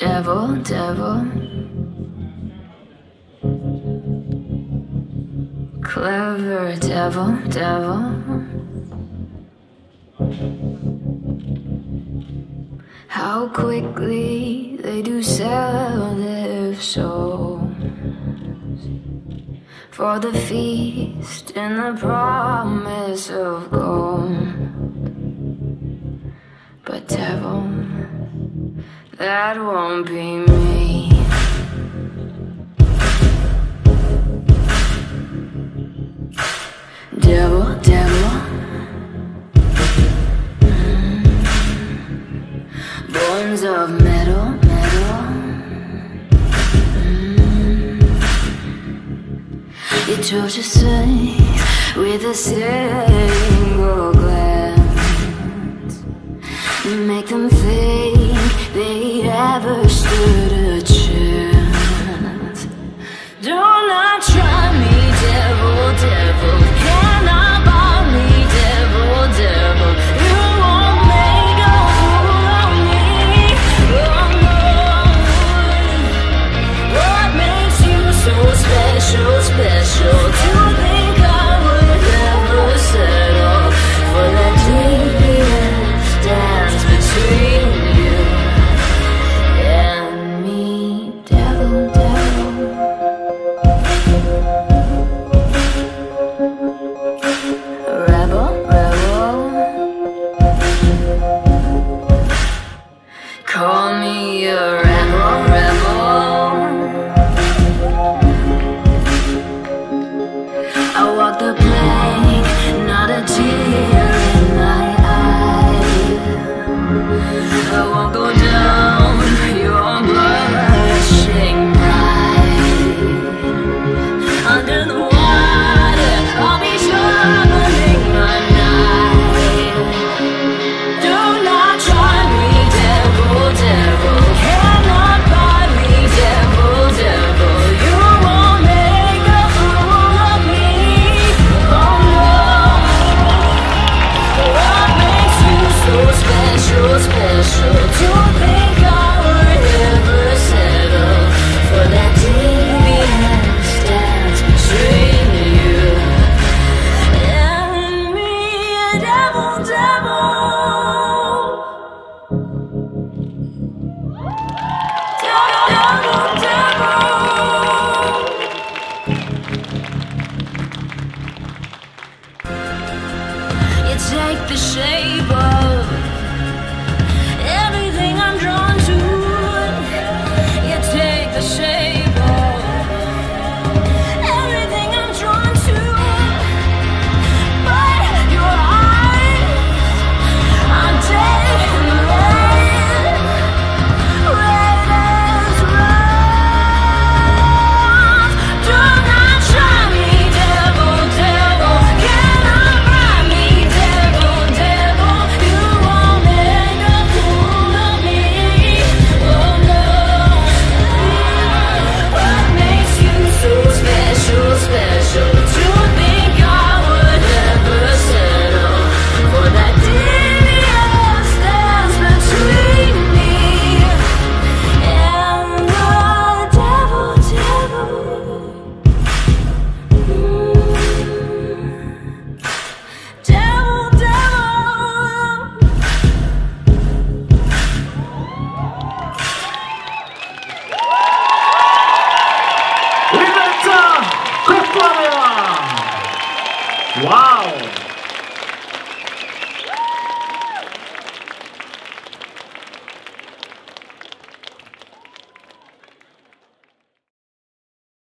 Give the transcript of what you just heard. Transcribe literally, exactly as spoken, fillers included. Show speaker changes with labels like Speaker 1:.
Speaker 1: Devil, devil, clever devil, devil. How quickly they do sell their souls for the feast and the promise of gold. But devil, that won't be me. Devil, devil, mm. Bones of metal, metal, mm. You chose your strength with a single glance. Make them think they ever stood a chance. Do not try me, devil, devil. Cannot buy me, devil, devil. You won't make a fool of me. Oh no. What makes you so special, special? Do you think I would ever settle for that devious dance between you and me, devil, devil? Rebel, rebel, call me a rebel, rebel. I walk the plank, not a tear in my eye. I won't go down your blushing bride. Under the water, I'll be sharpening my knife. Do not try me, devil, devil. Cannot buy me, devil, devil. You won't make a fool of me. Oh no. What makes you so special, special? Do you think I would ever settle for that devious dance between you and me, devil, devil? Devil, devil. You take the shape of